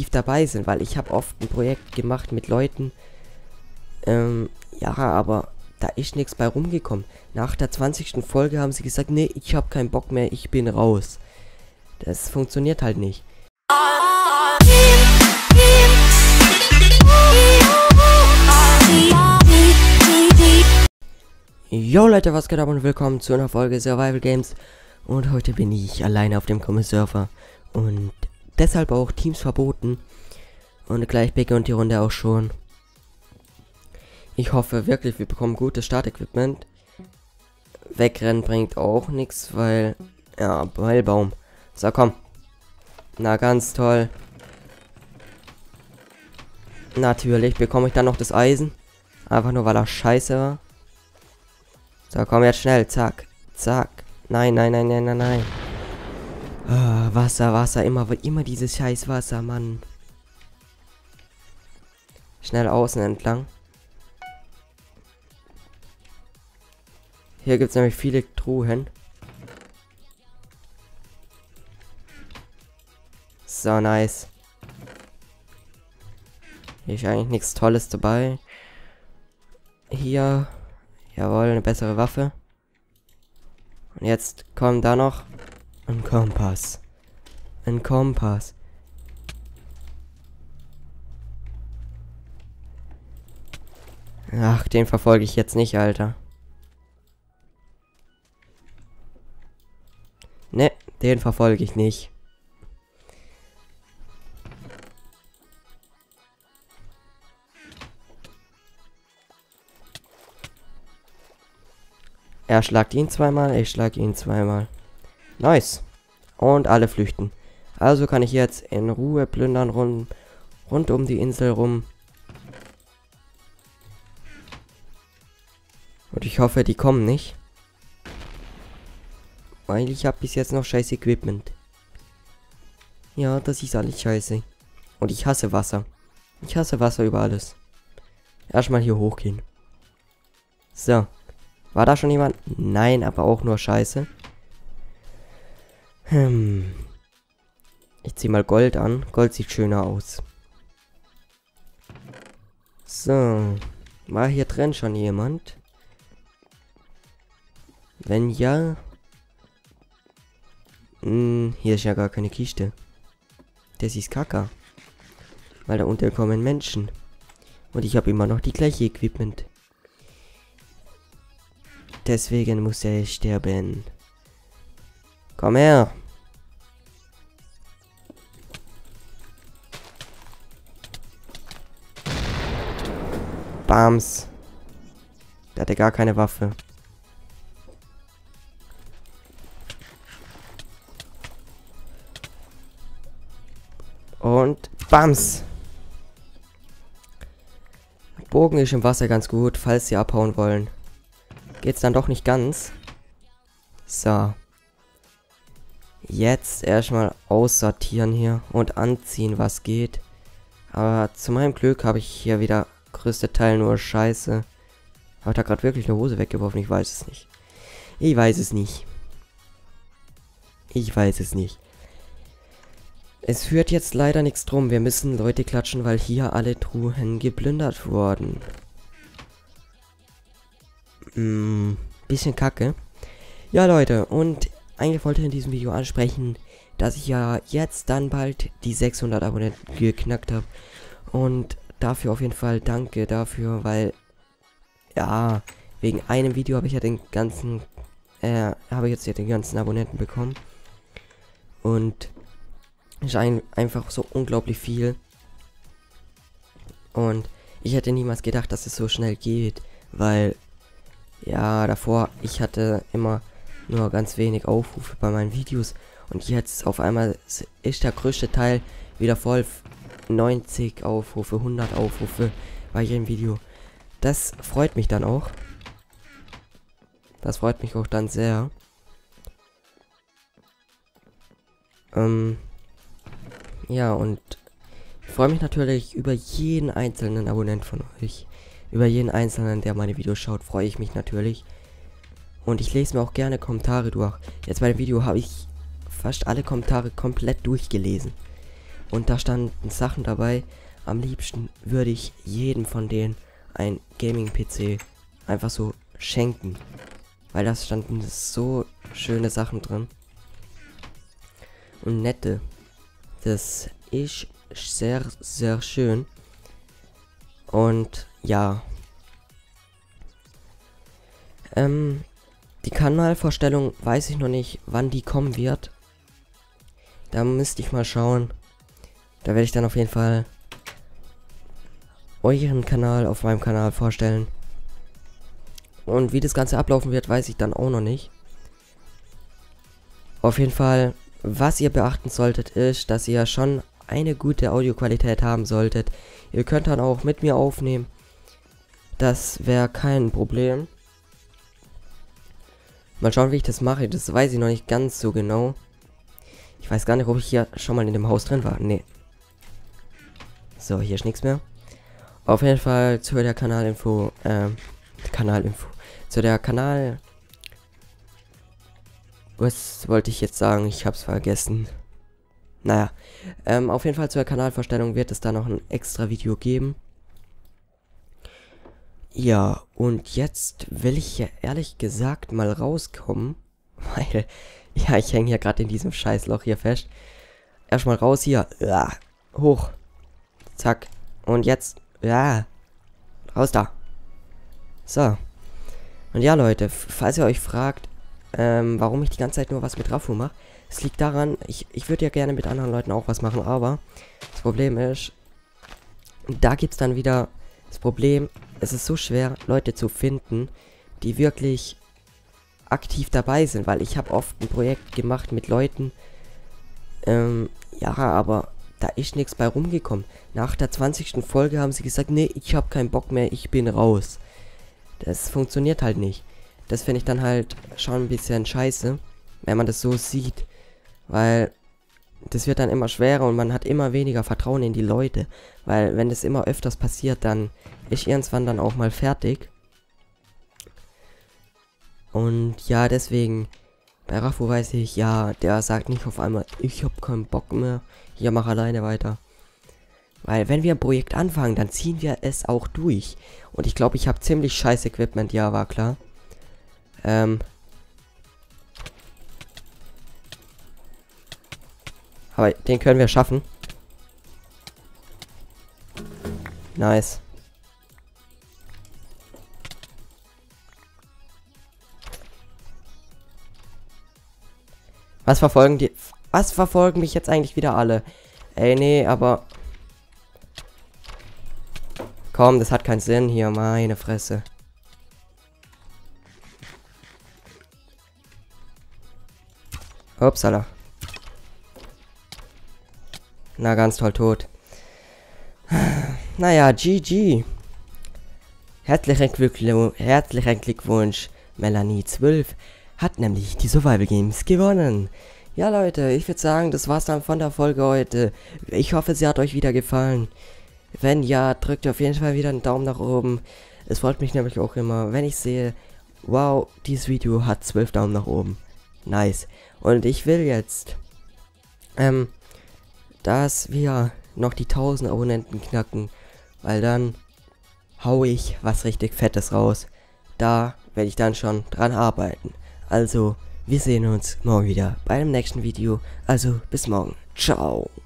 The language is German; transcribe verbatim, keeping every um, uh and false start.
aktiv dabei sind, weil ich habe oft ein Projekt gemacht mit Leuten, ähm, ja, aber da ist nichts bei rumgekommen. Nach der zwanzigsten Folge haben sie gesagt, nee, ich habe keinen Bock mehr, ich bin raus. Das funktioniert halt nicht. Yo Leute, was geht ab und willkommen zu einer Folge Survival Games. Und heute bin ich alleine auf dem Common-Server und deshalb auch Teams verboten. Und gleich beginnt die Runde auch schon. Ich hoffe wirklich, wir bekommen gutes Startequipment. Wegrennen bringt auch nichts, weil... Ja, Heilbaum. So, komm. Na, ganz toll. Natürlich bekomme ich dann noch das Eisen. Einfach nur, weil er scheiße war. So, komm jetzt schnell. Zack. Zack. Nein, nein, nein, nein, nein, nein. Ah, Wasser, Wasser. Immer, immer dieses scheiß Wasser, Mann. Schnell außen entlang. Hier gibt es nämlich viele Truhen. So, nice. Hier ist eigentlich nichts Tolles dabei. Hier. Jawohl, eine bessere Waffe. Und jetzt kommt da noch ein Kompass. Ein Kompass. Ach, den verfolge ich jetzt nicht, Alter. Ne, den verfolge ich nicht. Er schlagt ihn zweimal, ich schlag ihn zweimal. Nice. Und alle flüchten. Also kann ich jetzt in Ruhe plündern rund, rund um die Insel rum. Und ich hoffe, die kommen nicht. Weil ich habe bis jetzt noch scheiß Equipment. Ja, das ist alles scheiße. Und ich hasse Wasser. Ich hasse Wasser über alles. Erstmal hier hochgehen. So. War da schon jemand? Nein, aber auch nur scheiße. Hm. Ich zieh mal Gold an. Gold sieht schöner aus. So. War hier drin schon jemand? Wenn ja... Hm, hier ist ja gar keine Kiste. Das ist Kacke. Weil da unten kommen Menschen. Und ich habe immer noch die gleiche Equipment. Deswegen muss er sterben. Komm her. Bams. Der hatte gar keine Waffe. Und Bams. Bogen ist im Wasser ganz gut, falls sie abhauen wollen. Geht's dann doch nicht ganz. So. Jetzt erstmal aussortieren hier und anziehen, was geht. Aber zu meinem Glück habe ich hier wieder größte Teil nur Scheiße. Habe ich da gerade wirklich eine Hose weggeworfen? Ich weiß es nicht. Ich weiß es nicht. Ich weiß es nicht. Es führt jetzt leider nichts drum. Wir müssen Leute klatschen, weil hier alle Truhen geplündert wurden. Mm, bisschen kacke. Ja, Leute, und eigentlich wollte ich in diesem Video ansprechen, dass ich ja jetzt dann bald die sechshundert Abonnenten geknackt habe. Und dafür auf jeden Fall danke dafür, weil, ja, wegen einem Video habe ich ja den ganzen, äh, habe ich jetzt ja den ganzen Abonnenten bekommen. Und ist ein, einfach so unglaublich viel. Und ich hätte niemals gedacht, dass es so schnell geht, weil... Ja, davor, ich hatte immer nur ganz wenig Aufrufe bei meinen Videos. Und jetzt auf einmal ist der größte Teil wieder voll. neunzig Aufrufe, hundert Aufrufe bei jedem Video. Das freut mich dann auch. Das freut mich auch dann sehr. Ähm, ja, und ich freue mich natürlich über jeden einzelnen Abonnent von euch. Über jeden einzelnen, der meine Videos schaut, freue ich mich natürlich. Und ich lese mir auch gerne Kommentare durch. Jetzt bei dem Video habe ich fast alle Kommentare komplett durchgelesen. Und da standen Sachen dabei. Am liebsten würde ich jedem von denen ein Gaming-P C einfach so schenken. Weil da standen so schöne Sachen drin. Und nette. Das ist sehr, sehr schön. Und ja. Ähm, die Kanalvorstellung weiß ich noch nicht, wann die kommen wird. Da müsste ich mal schauen. Da werde ich dann auf jeden Fall euren Kanal auf meinem Kanal vorstellen. Und wie das Ganze ablaufen wird, weiß ich dann auch noch nicht. Auf jeden Fall, was ihr beachten solltet, ist, dass ihr schon eine gute Audioqualität haben solltet. Ihr könnt dann auch mit mir aufnehmen. Das wäre kein Problem. Mal schauen, wie ich das mache. Das weiß ich noch nicht ganz so genau. Ich weiß gar nicht, ob ich hier schon mal in dem Haus drin war. Nee. So, hier ist nichts mehr. Auf jeden Fall zu der Kanalinfo. Ähm, Kanalinfo. Zu der Kanal... Was wollte ich jetzt sagen? Ich hab's vergessen. Naja. Ähm, auf jeden Fall zur Kanalvorstellung wird es da noch ein extra Video geben. Ja, und jetzt will ich ja ehrlich gesagt mal rauskommen. Weil, ja, ich hänge hier gerade in diesem Scheißloch hier fest. Erstmal raus hier. Ja, hoch. Zack. Und jetzt. Ja. Raus da. So. Und ja, Leute, falls ihr euch fragt, ähm, warum ich die ganze Zeit nur was mit Rafu mache, es liegt daran, ich, ich würde ja gerne mit anderen Leuten auch was machen, aber das Problem ist, da gibt es dann wieder das Problem, es ist so schwer, Leute zu finden, die wirklich aktiv dabei sind, weil ich habe oft ein Projekt gemacht mit Leuten, ähm, ja, aber da ist nichts bei rumgekommen. Nach der zwanzigsten Folge haben sie gesagt, nee, ich habe keinen Bock mehr, ich bin raus. Das funktioniert halt nicht. Das finde ich dann halt schon ein bisschen scheiße, wenn man das so sieht, weil das wird dann immer schwerer und man hat immer weniger Vertrauen in die Leute, weil wenn das immer öfters passiert, dann ist irgendwann dann auch mal fertig. Und ja, deswegen, bei Rafu weiß ich, ja, der sagt nicht auf einmal, ich hab keinen Bock mehr, ich mach alleine weiter. Weil wenn wir ein Projekt anfangen, dann ziehen wir es auch durch. Und ich glaube, ich habe ziemlich scheiß Equipment, ja, war klar. Ähm. Aber den können wir schaffen. Nice. Was verfolgen die... Was verfolgen mich jetzt eigentlich wieder alle? Ey, nee, aber... Komm, das hat keinen Sinn hier, meine Fresse. Upsala. Na, ganz toll tot. Naja, G G. Herzlichen Glückwunsch, herzlichen Glückwunsch, Melanie zwölf hat nämlich die Survival Games gewonnen. Ja, Leute, ich würde sagen, das war's dann von der Folge heute. Ich hoffe, sie hat euch wieder gefallen. Wenn ja, drückt auf jeden Fall wieder einen Daumen nach oben. Es freut mich nämlich auch immer, wenn ich sehe, wow, dieses Video hat zwölf Daumen nach oben. Nice. Und ich will jetzt, ähm, dass wir noch die tausend Abonnenten knacken, weil dann hau ich was richtig Fettes raus. Da werde ich dann schon dran arbeiten. Also, wir sehen uns morgen wieder bei dem nächsten Video. Also, bis morgen. Ciao.